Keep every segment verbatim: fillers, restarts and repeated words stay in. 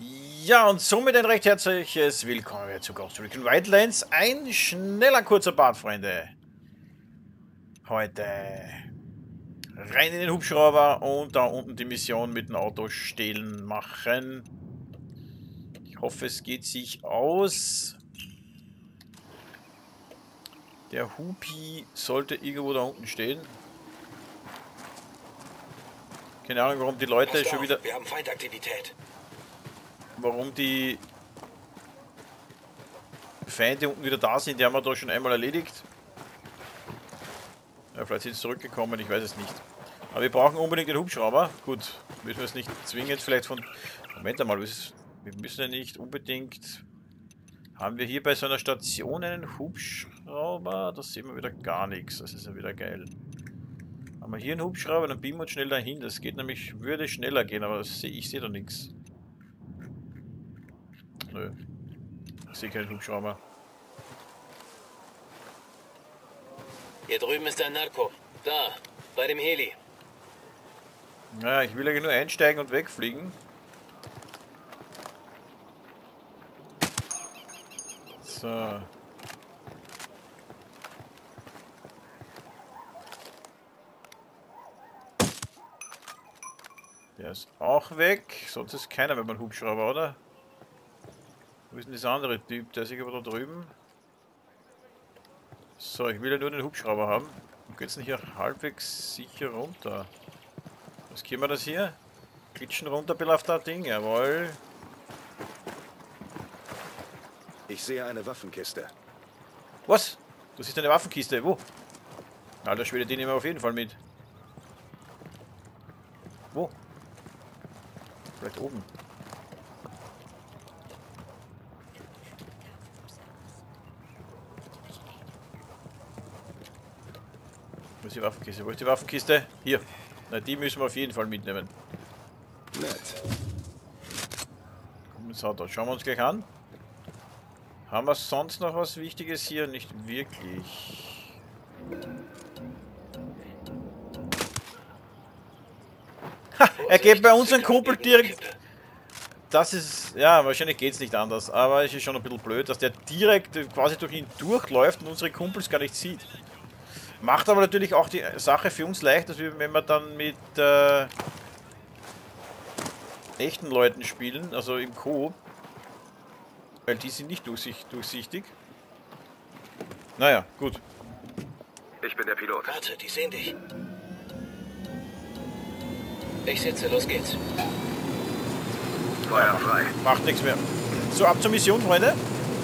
Ja, und somit ein recht herzliches Willkommen zu Ghost Recon Wildlands. Ein schneller, kurzer Part, Freunde. Heute rein in den Hubschrauber und da unten die Mission mit dem Auto stehlen machen. Ich hoffe, es geht sich aus. Der Hupi sollte irgendwo da unten stehen. Keine Ahnung, warum die Leute Passt schon auf, wieder... wir haben Feindaktivität. Warum die Feinde unten wieder da sind. Die haben wir da schon einmal erledigt. Ja, vielleicht sind sie zurückgekommen, ich weiß es nicht. Aber wir brauchen unbedingt den Hubschrauber. Gut, müssen wir es nicht zwingend vielleicht von... Moment einmal, wir müssen ja nicht unbedingt... Haben wir hier bei so einer Station einen Hubschrauber? Das sehen wir wieder gar nichts. Das ist ja wieder geil. Haben wir hier einen Hubschrauber, dann beamen wir uns schnell dahin. Das geht nämlich, würde schneller gehen, aber das sehe, ich sehe da nichts. Nö. Ich sehe keinen Hubschrauber. Hier drüben ist ein Narco. Da, bei dem Heli. Ja, ich will ja nur einsteigen und wegfliegen. So. Der ist auch weg. Sonst ist keiner mehr beim Hubschrauber, oder? Wo ist denn dieser andere Typ? Der ist irgendwo da drüben. So, ich will ja nur den Hubschrauber haben. Und geht's nicht hier halbwegs sicher runter? Was können wir das hier? Kitchen runter, belafter Ding, jawohl. Ich sehe eine Waffenkiste. Was? Das ist eine Waffenkiste, wo? Alter Schwede, die nehmen wir auf jeden Fall mit. Wo? Vielleicht oben. Wo ist die Waffenkiste? Wo ist die Waffenkiste? Hier. Na, die müssen wir auf jeden Fall mitnehmen. Nett. Komm, jetzt hat er. Schauen wir uns gleich an. Haben wir sonst noch was Wichtiges hier? Nicht wirklich. Ha! Er geht bei unserem Kumpel direkt. Das ist. Ja, wahrscheinlich geht es nicht anders. Aber es ist schon ein bisschen blöd, dass der direkt quasi durch ihn durchläuft und unsere Kumpels gar nicht sieht. Macht aber natürlich auch die Sache für uns leicht, dass wir, wenn wir dann mit äh, echten Leuten spielen, also im Coop. Weil die sind nicht durchsicht, durchsichtig. Naja, gut. Ich bin der Pilot. Warte, die sehen dich. Ich sitze, los geht's. Feuer frei. Macht nichts mehr. So, ab zur Mission, Freunde.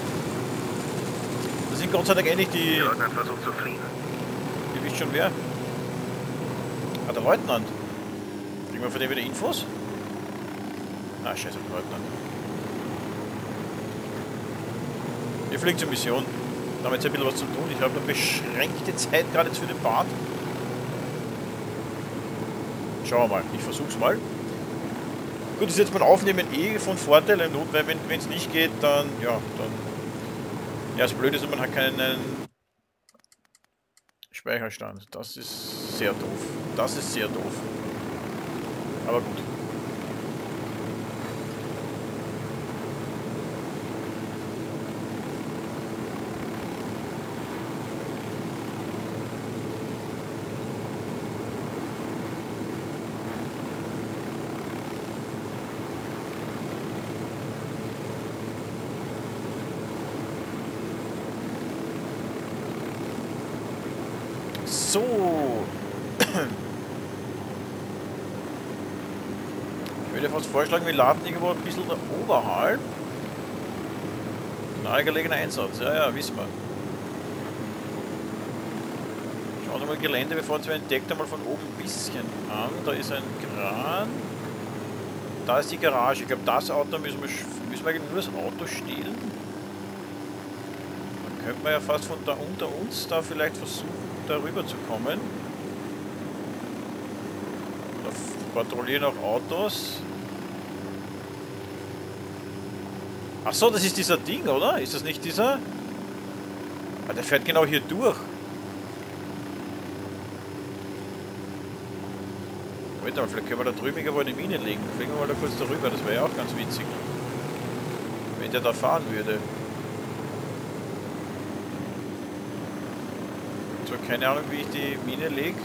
Das sind Gott sei Dank eh nicht die... Der Leutnant versucht zu fliehen. Ihr wisst schon wer. Ah, der Leutnant. Kriegen wir von dem wieder Infos? Ah, scheiße, der Leutnant. Wir fliegen zur Mission. Da haben wir jetzt ein bisschen was zu tun. Ich habe eine beschränkte Zeit gerade jetzt für den Part. Schauen wir mal. Ich versuch's mal. Gut, ist jetzt beim Aufnehmen eh von Vorteil. Und wenn es nicht geht, dann, ja, dann... Ja, das Blöde ist, man hat keinen Speicherstand. Das ist sehr doof. Das ist sehr doof. Aber gut. So. Ich würde fast vorschlagen, wir laden irgendwo ein bisschen da oberhalb. Nahegelegener Einsatz, ja, ja, wissen wir. Schauen wir mal Gelände, bevor uns wir entdeckt einmal von oben ein bisschen an. Da ist ein Kran. Da ist die Garage. Ich glaube, das Auto müssen wir, müssen wir eigentlich nur das Auto stehlen. Dann könnte man ja fast von da unter uns da vielleicht versuchen, darüber zu kommen. Da patrouillieren auch Autos. Ach so, das ist dieser Ding, oder? Ist das nicht dieser? Ah, der fährt genau hier durch. Warte mal, vielleicht können wir da drüben irgendwo eine Mine legen. Fliegen wir mal da kurz darüber, das wäre ja auch ganz witzig. wenn der da fahren würde. So, keine Ahnung, wie ich die Mine lege.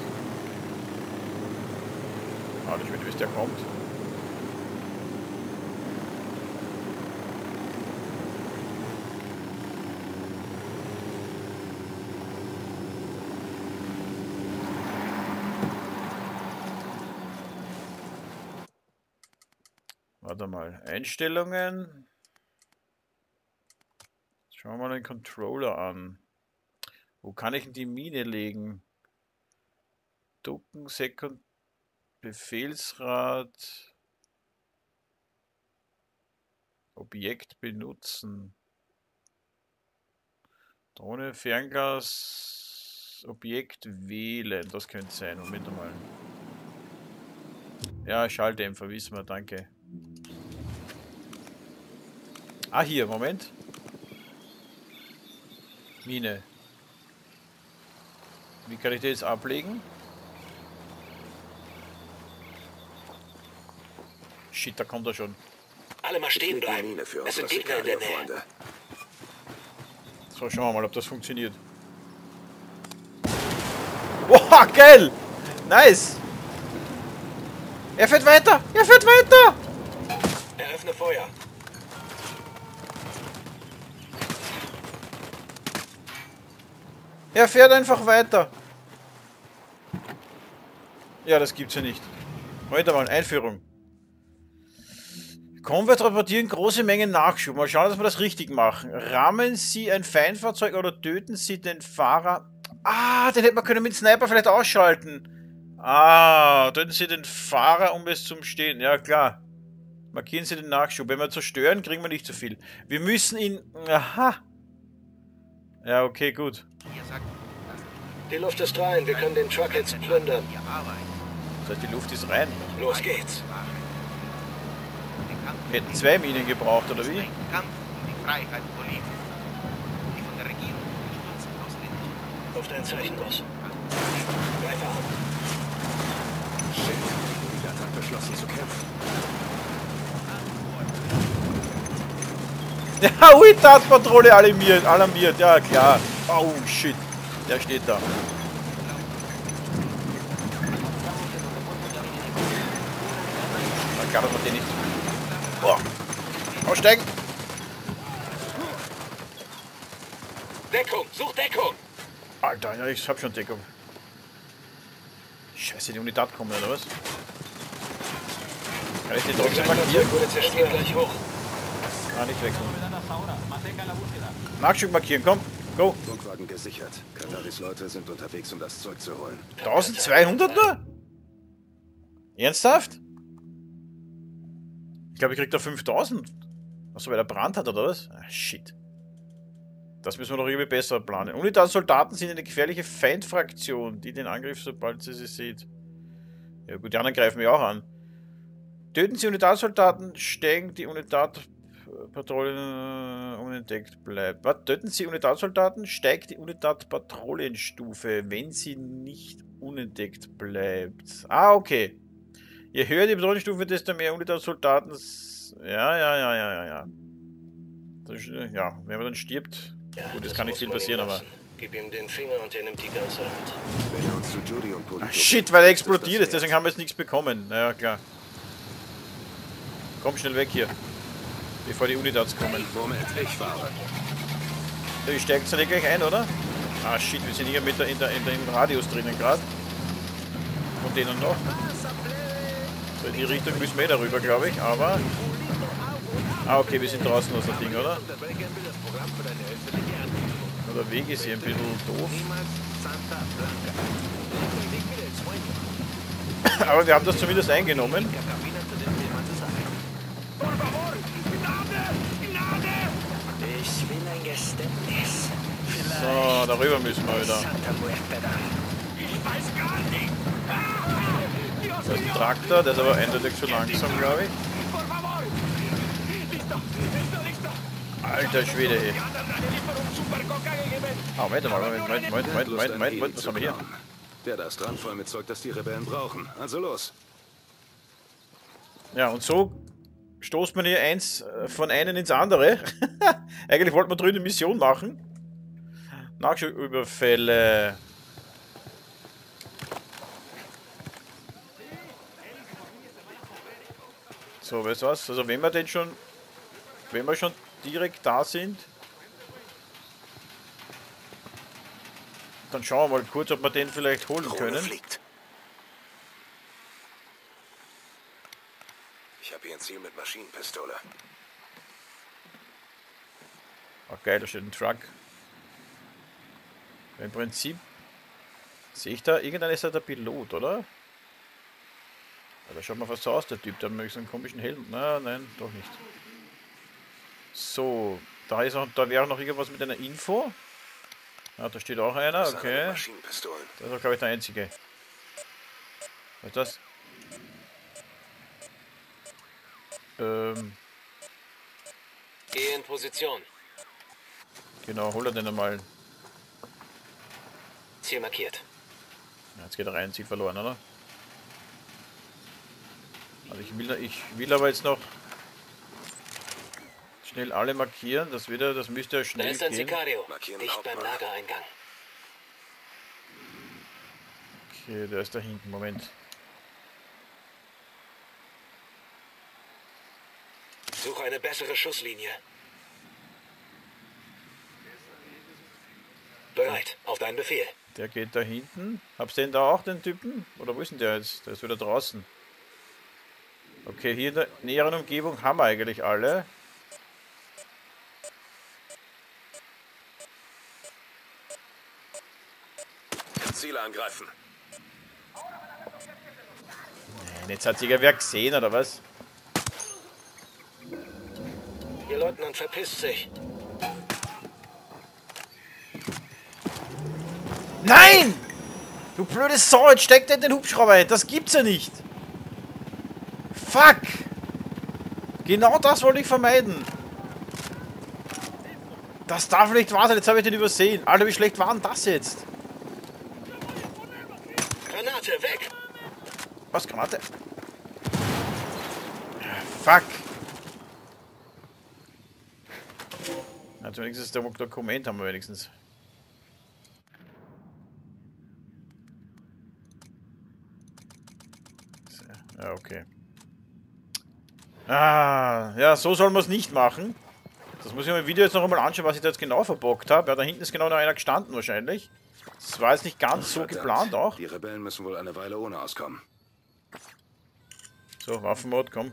Ah, ich will, bis der kommt. Warte mal, Einstellungen. Schauen wir mal den Controller an. Wo kann ich denn die Mine legen? Ducken, Sekund, Befehlsrad, Objekt benutzen. Drohne, Fernglas, Objekt wählen. Das könnte sein. Moment mal. Ja, Schalldämpfer, wissen wir, danke. Ah, hier, Moment. Mine. Wie kann ich das jetzt ablegen? Shit, da kommt er schon. Alle mal stehen bleiben. Es sind Gegner in der Nähe. So, schauen wir mal, ob das funktioniert. Boah, geil! Nice! Er fährt weiter! Er fährt weiter! Eröffne Feuer. Er fährt einfach weiter. Ja, das gibt's ja nicht. Heute mal, Einführung. Combat transportieren große Mengen Nachschub. Mal schauen, dass wir das richtig machen. Rammen Sie ein Feindfahrzeug oder töten Sie den Fahrer. Ah, den hätte man können mit Sniper vielleicht ausschalten. Ah, töten Sie den Fahrer, um es zum Stehen. Ja, klar. Markieren Sie den Nachschub. Wenn wir zerstören, kriegen wir nicht so viel. Wir müssen ihn... Aha. Ja, okay, gut. Die Luft ist rein. Wir können den Truck jetzt plündern. Das heißt, die Luft ist rein. Los geht's. Wir hätten zwei Minen gebraucht, oder wie? Auf dein Zeichen aus. Greife an. Shit, die Stadt hat beschlossen zu kämpfen. Ja, U I T-Patrouille alarmiert, alarmiert, ja klar. Oh shit, der steht da. Da kann man den nicht. Boah. Aussteigen! Deckung, such Deckung! Alter, ja, ich hab schon Deckung. Scheiße, die Unität kommen, oder was? Kann ich den trotzdem markieren? Er geht gleich hoch. Ah, nicht wechseln. Nachschub markieren, komm, go! Funkwagen gesichert. Kataris Leute sind unterwegs, um das Zeug zu holen. eintausendzweihundert nur? Ernsthaft? Ich glaube, ich krieg da fünftausend. Achso, weil der Brand hat, oder was? Ah, shit. Das müssen wir doch irgendwie besser planen. Unitat-Soldaten sind eine gefährliche Feindfraktion, die den Angriff, sobald sie sie sieht. Ja gut, die anderen greifen wir auch an. Töten Sie Unitat-Soldaten, steigen die Unitat-Patrouille unentdeckt bleibt. Was? Töten Sie Unitat-Soldaten, steigt die Unitat-Patrouillenstufe, wenn sie nicht unentdeckt bleibt. Ah, okay. Je höher die Patrouillenstufe, desto mehr Unitat-Soldaten. Ja, ja, ja, ja, ja, ja. Das, ja, wenn man dann stirbt. Ja, gut, es das kann nicht muss viel man ihm passieren, aber. lassen. Gib ihm den Finger und er nimmt die ganze Hand. Wenn er uns zu Judy und Polito Ah, shit, weil er explodiert ist, deswegen haben wir jetzt nichts bekommen. Naja, klar. Komm schnell weg hier. Bevor die Unitats kommen. Moment, ich fahre. Ja, ich steige jetzt nicht gleich ein, oder? Ah shit, wir sind hier mit der, in, der, in der im Radius drinnen gerade. Von denen noch. So, in die Richtung müssen wir eh darüber, glaube ich, aber. Ah, okay, wir sind draußen aus dem Ding, oder? Der Weg ist hier ein bisschen doof. Aber wir haben das zumindest eingenommen. So, darüber müssen wir wieder. Das ist ein Traktor, der ist aber eindeutig zu langsam, glaube ich. Alter Schwede, ey. Ah, Moment mal, Moment, Moment, Moment, Moment, Moment, Moment, Moment, was haben wir hier? Der da ist dran voll mit Zeug, das die Rebellen brauchen. Also los. Ja, und so stoßt man hier eins von einem ins andere. Eigentlich wollten wir drüben eine Mission machen. Nachschubüberfälle. So, weißt du was? Also wenn wir den schon, wenn wir schon direkt da sind, dann schauen wir mal kurz, ob wir den vielleicht holen können. Fliegt. Ich habe hier ein Ziel mit Maschinenpistole. Ach geil, da steht ein Truck. Im Prinzip sehe ich da, irgendeiner ist ja der Pilot, oder? Aber schaut mal fast so aus, der Typ, der hat nämlich so einen komischen Helm. Na, nein, doch nicht. So, da ist auch, da wäre noch irgendwas mit einer Info. Ah, da steht auch einer, okay. Das ist auch, glaube ich, der einzige. Was ist das? Ähm. Geh in Position. Genau, hol er den einmal. Ziel markiert. Ja, jetzt geht er rein, Ziel verloren, oder? Also ich will, ich will aber jetzt noch schnell alle markieren, das wieder, das müsste ja schnell gehen. Da ist ein gehen. Sicario, dicht beim Lagereingang. Okay, der ist da hinten, Moment. Suche eine bessere Schusslinie. Bereit, auf deinen Befehl. Der geht da hinten. Hab's den da auch, den Typen? Oder wo ist denn der jetzt? Der ist wieder draußen. Okay, hier in der näheren Umgebung haben wir eigentlich alle. Ziele angreifen. Nein, jetzt hat sich ja wer gesehen, oder was? Ihr Leutnant verpisst sich. Nein! Du blöde Sau, jetzt steckt er in den Hubschrauber ein. Das gibt's ja nicht. Fuck! Genau das wollte ich vermeiden. Das darf nicht wahr sein, jetzt habe ich den übersehen. Alter, wie schlecht war denn das jetzt? Granate, weg! Was, Granate? Fuck! Also wenigstens das Dokument haben wir wenigstens. Ja, okay. Ah, ja, so soll man es nicht machen. Das muss ich mir im Video jetzt noch einmal anschauen, was ich da jetzt genau verbockt habe. Ja, da hinten ist genau noch einer gestanden wahrscheinlich. Das war jetzt nicht ganz so Verdammt. geplant auch. Die Rebellen müssen wohl eine Weile ohne auskommen. So, Waffenmod, komm.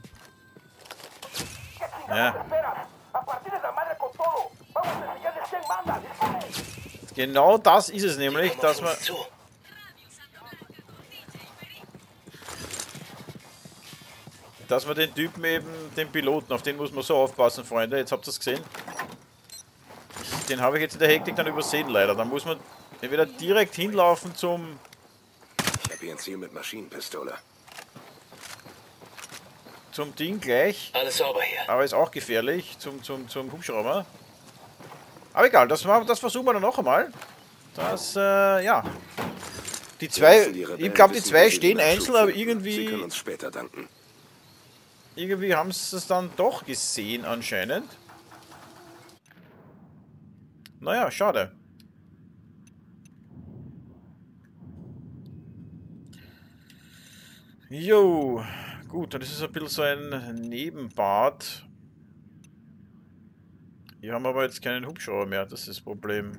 Ja. Genau das ist es nämlich, dass man... Dass man den Typen eben, den Piloten, auf den muss man so aufpassen, Freunde. Jetzt habt ihr es gesehen. Den habe ich jetzt in der Hektik dann übersehen, leider. Da muss man entweder direkt hinlaufen zum... Ich habe hier ein Ziel mit Maschinenpistole. Zum Ding gleich. Alles sauber hier. Aber ist auch gefährlich, zum, zum, zum Hubschrauber. Aber egal, das, das versuchen wir dann noch einmal. Das, äh, ja. Die zwei, ich glaube, die zwei stehen einzeln, aber irgendwie... Sie können uns später danken. Irgendwie haben sie es dann doch gesehen, anscheinend. Naja, schade. Jo, gut, dann ist es ein bisschen so ein Nebenbad. Hier haben wir aber jetzt keinen Hubschrauber mehr, das ist das Problem.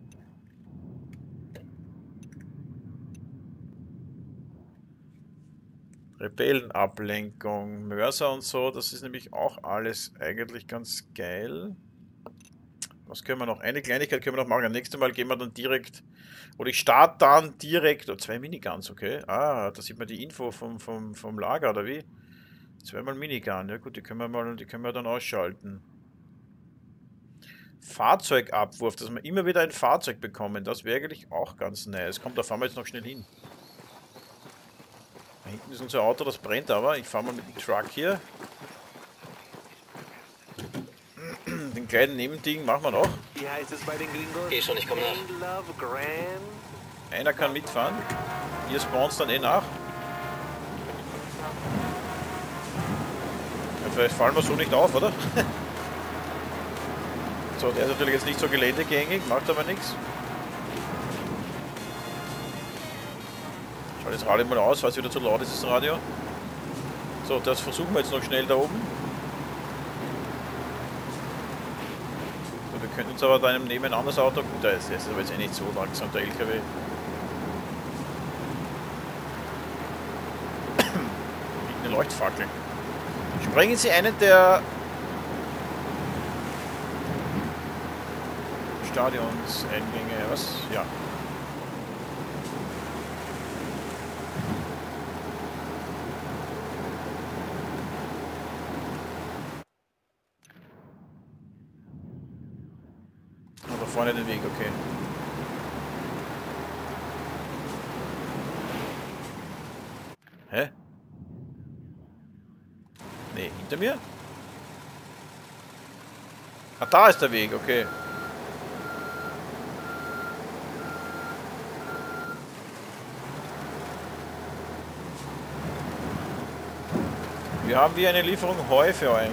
Rebellenablenkung, Mörser und so, das ist nämlich auch alles eigentlich ganz geil. Was können wir noch? Eine Kleinigkeit können wir noch machen. Nächstes Mal gehen wir dann direkt, oder ich starte dann direkt, oh, zwei Miniguns, okay. Ah, da sieht man die Info vom, vom, vom Lager, oder wie? Zweimal Minigun, ja gut, die können wir mal, die können wir dann ausschalten. Fahrzeugabwurf, dass wir immer wieder ein Fahrzeug bekommen, das wäre eigentlich auch ganz nice. Kommt, da fahren wir jetzt noch schnell hin. Da hinten ist unser Auto, das brennt aber. Ich fahre mal mit dem Truck hier. Den kleinen Nebending machen wir noch. Wie heißt es bei den Gringos? Geh schon, ich komm nach. Love Grand. Einer kann mitfahren. Ihr spawnt dann eh nach. vielleicht fallen wir so nicht auf, oder? So, der ist natürlich jetzt nicht so geländegängig, macht aber nichts. Schau das Radio mal aus, falls wieder zu laut ist, das Radio. So, das versuchen wir jetzt noch schnell da oben. So, wir können uns aber bei einem nebenan das Auto... Gut, der ist, der ist aber jetzt eh nicht so langsam, der L K W. Eine Leuchtfackel. Sprengen Sie einen der Stadionseingänge, was? Ja. Aber vorne den Weg, okay. Hä? Nee, hinter mir? Ah, da ist der Weg, okay. Wir haben wie eine Lieferung Heu für euch.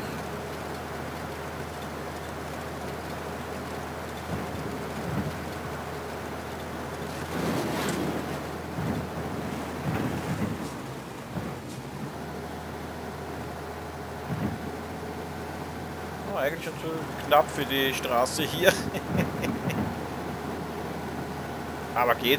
Oh, eigentlich schon zu knapp für die Straße hier. Aber geht.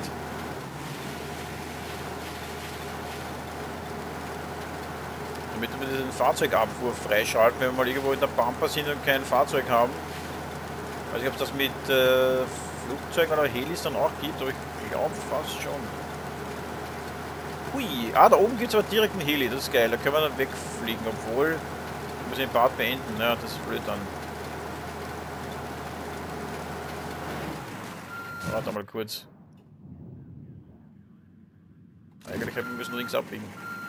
Damit wir den Fahrzeugabfuhr freischalten, wenn wir mal irgendwo in der Pampa sind und kein Fahrzeug haben. Ich weiß nicht, ob es das mit äh, Flugzeugen oder Helis dann auch gibt, aber ich glaube fast schon. Hui, ah, da oben gibt es aber direkt einen Heli, das ist geil, da können wir dann wegfliegen, obwohl wir müssen den Part beenden, ja, das ist blöd dann. Warte mal kurz. Eigentlich hätten wir müssen links abbiegen.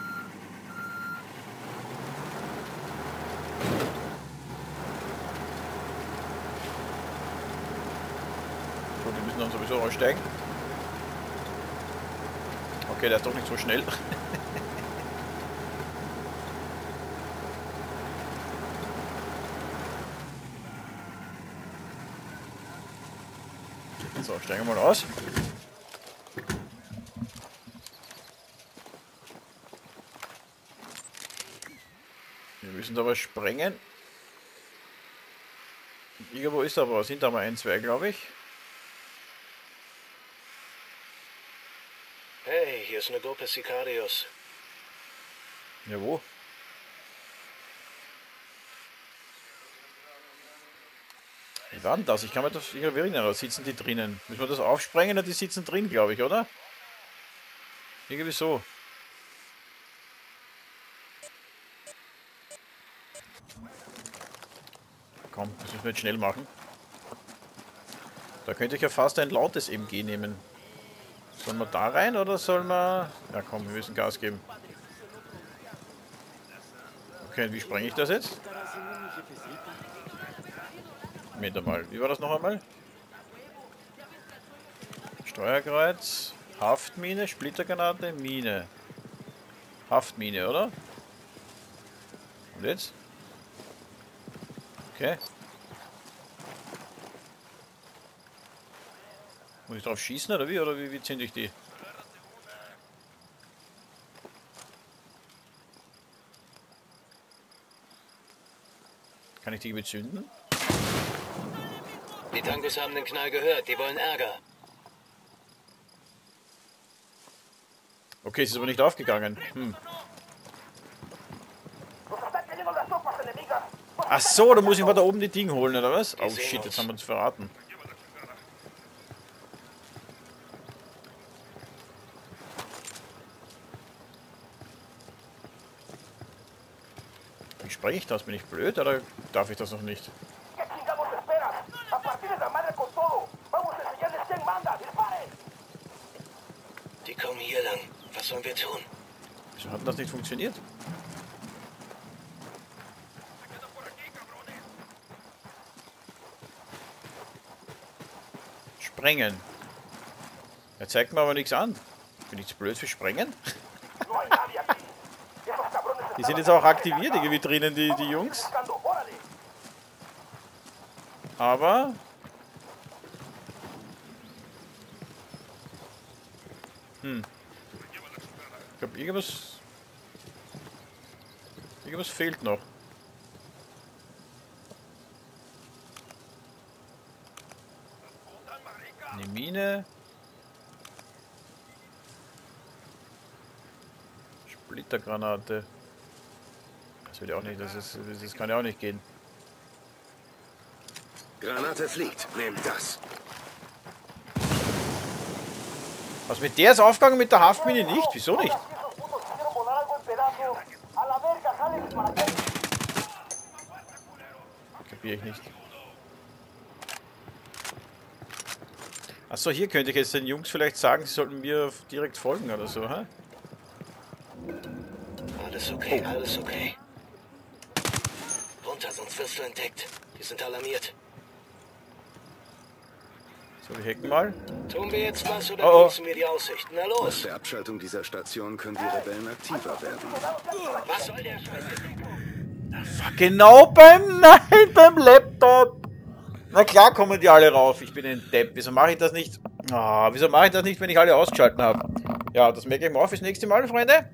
Gut, wir müssen dann sowieso aussteigen. Okay, der ist doch nicht so schnell. So, steigen wir mal aus. Wir müssen aber sprengen. Irgendwo ist aber, sind da mal ein, zwei, glaube ich. Hey, hier ist eine Gruppe Sicarios. Ja, wo? Wie war denn das? Ich kann mir das irgendwie erinnern, da sitzen die drinnen. Müssen wir das aufsprengen und die sitzen drin, glaube ich, oder? Irgendwie so. Komm, das müssen wir jetzt schnell machen. Da könnte ich ja fast ein lautes M G nehmen. Sollen wir da rein oder sollen wir... Ja komm, wir müssen Gas geben. Okay, wie sprenge ich das jetzt? Moment mal, wie war das noch einmal? Steuerkreuz, Haftmine, Splittergranate, Mine. Haftmine, oder? Und jetzt? Okay. Muss ich drauf schießen oder wie? Oder wie, wie zünde ich die? Kann ich die bezünden? Die Tangos haben den Knall gehört, die wollen Ärger. Okay, es ist aber nicht aufgegangen. Hm. Ach so, da muss ich mal da oben die Dinge holen, oder was? Oh shit, jetzt haben wir uns verraten. Wie spreche ich das? Bin ich blöd oder darf ich das noch nicht? Die kommen hier lang. Was sollen wir tun? Wieso hat das nicht funktioniert? Sprengen. Er zeigt mir aber nichts an. Bin ich zu blöd für Sprengen? Die sind jetzt auch aktiviert, irgendwie drinnen, die, die Jungs. Aber... Hm. Ich glaube, irgendwas... Irgendwas fehlt noch. Eine Mine. Splittergranate. Das will ja auch nicht, das, ist, das kann ja auch nicht gehen. Granate fliegt. Nehmt das. Was mit der ist aufgegangen, mit der Haftmine nicht? Wieso nicht? Kapiere ich nicht. Achso, hier könnte ich jetzt den Jungs vielleicht sagen, sie sollten mir direkt folgen oder so, hä? Alles okay, oh. Alles okay. Runter, sonst wirst du entdeckt. Die sind alarmiert. So, wir hacken mal. Tun wir jetzt was oder oh, oh. nutzen wir die Aussichten? Na los! Nach der Abschaltung dieser Station können die Rebellen aktiver werden. Was soll der Scheiß? Genau beim, nein, beim Laptop. Na klar kommen die alle rauf. Ich bin ein Depp. Wieso mache ich das nicht? Oh, wieso mache ich das nicht, wenn ich alle ausgeschalten habe? Ja, das merke ich mir auf fürs nächste Mal, Freunde.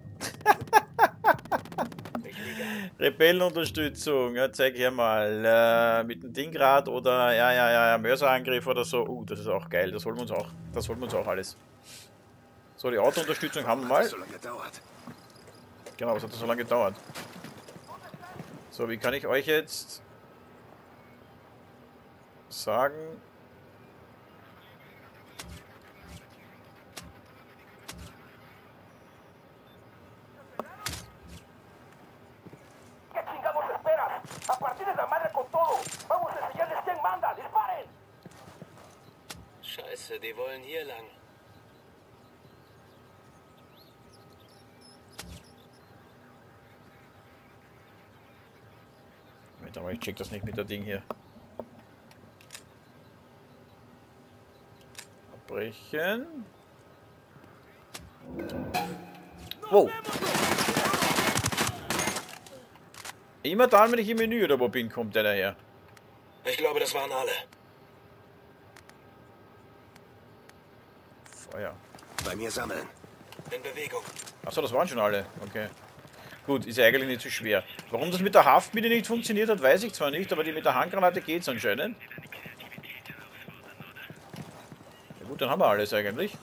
Rebellenunterstützung. Ja, zeig hier mal. Äh, mit dem Dingrad oder ja, ja, ja, ja, Mörserangriff oder so. Uh, das ist auch geil. Das holen wir uns auch. Das holen wir uns auch alles. So, die Autounterstützung haben wir mal. So lange dauert. Genau, was hat das so lange gedauert? So, wie kann ich euch jetzt sagen? Scheiße, die wollen hier lang. Moment, aber ich check das nicht mit der Ding hier. Abbrechen. Wow. Immer dann, wenn ich im Menü oder wo bin, kommt der daher. Ich glaube, das waren alle. Feuer. Bei mir sammeln. In Bewegung. Achso, das waren schon alle. Okay. Gut, ist ja eigentlich nicht so schwer. Warum das mit der Haftmine nicht funktioniert hat, weiß ich zwar nicht, aber die mit der Handgranate geht es anscheinend. Ja gut, dann haben wir alles eigentlich.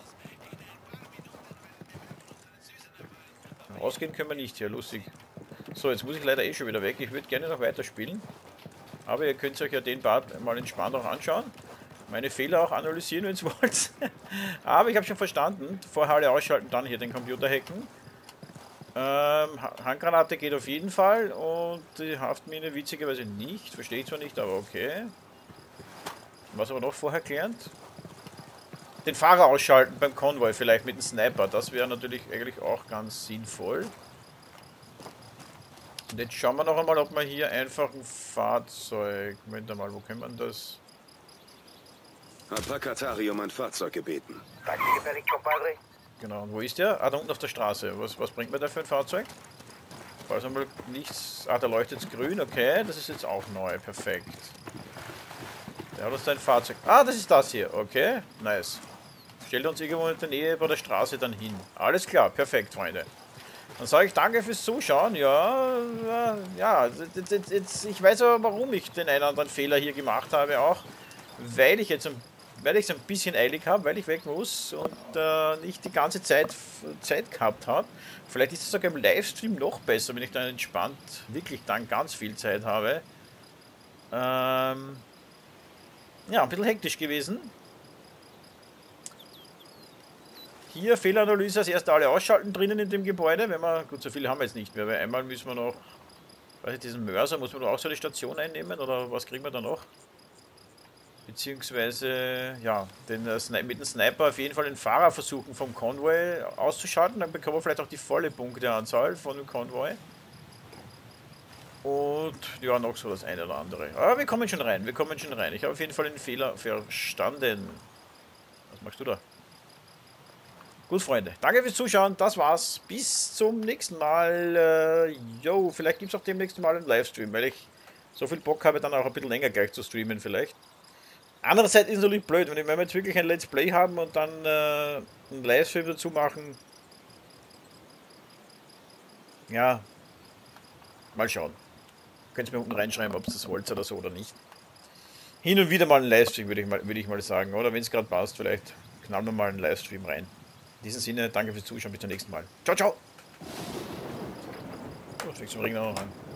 Rausgehen können wir nicht hier, lustig. So, jetzt muss ich leider eh schon wieder weg. Ich würde gerne noch weiterspielen. Aber ihr könnt euch ja den Part mal entspannt auch anschauen. Meine Fehler auch analysieren, wenn ihr wollt. Aber ich habe schon verstanden. Vorher alle ausschalten, dann hier den Computer hacken. Ähm, Handgranate geht auf jeden Fall. Und die Haftmine witzigerweise nicht. Verstehe ich zwar nicht, aber okay. Was aber noch vorher gelernt? Den Fahrer ausschalten beim Konvoi, vielleicht mit dem Sniper. Das wäre natürlich eigentlich auch ganz sinnvoll. Und jetzt schauen wir noch einmal, ob man hier einfach ein Fahrzeug... Moment mal, wo kann man das... Hat Pakatari um ein Fahrzeug gebeten. Genau, und wo ist der? Ah, da unten auf der Straße. Was, was bringt mir da für ein Fahrzeug? Falls einmal nichts... Ah, da leuchtet es grün, okay. Das ist jetzt auch neu, perfekt. Der hat uns ein Fahrzeug... Ah, das ist das hier, okay. Nice. Stellt uns irgendwo in der Nähe bei der Straße dann hin. Alles klar, perfekt, Freunde. Dann sage ich danke fürs Zuschauen. Ja, ja, jetzt, jetzt, ich weiß aber, warum ich den einen oder anderen Fehler hier gemacht habe auch. Weil ich jetzt weil ich es ein bisschen eilig habe, weil ich weg muss und äh, nicht die ganze Zeit Zeit gehabt habe. Vielleicht ist es sogar im Livestream noch besser, wenn ich dann entspannt wirklich dann ganz viel Zeit habe. Ähm, ja, ein bisschen hektisch gewesen. Hier Fehleranalyse, als erst alle ausschalten drinnen in dem Gebäude. Wenn wir, gut, so viele haben wir jetzt nicht mehr, weil einmal müssen wir noch, weiß ich, diesen Mörser, muss man doch auch so eine Station einnehmen oder was kriegen wir da noch? Beziehungsweise, ja, den, mit dem Sniper auf jeden Fall den Fahrer versuchen vom Konvoi auszuschalten, dann bekommen wir vielleicht auch die volle Punkteanzahl von dem Konvoi. Und ja, noch so das eine oder andere. Aber wir kommen schon rein, wir kommen schon rein. Ich habe auf jeden Fall den Fehler verstanden. Was machst du da? Gut, Freunde. Danke fürs Zuschauen. Das war's. Bis zum nächsten Mal. Jo, äh, vielleicht gibt es auch demnächst mal einen Livestream, weil ich so viel Bock habe, dann auch ein bisschen länger gleich zu streamen vielleicht. Andererseits ist es natürlich blöd, wenn wir jetzt wirklich ein Let's Play haben und dann äh, einen Livestream dazu machen. Ja, mal schauen. Könnt ihr mir unten reinschreiben, ob ihr das wollt oder so oder nicht. Hin und wieder mal einen Livestream, würde ich mal, würde ich mal sagen. Oder wenn es gerade passt, vielleicht knallen wir mal einen Livestream rein. In diesem Sinne, danke fürs Zuschauen, bis zum nächsten Mal. Ciao, ciao! Oh, fängt zum Ring noch an.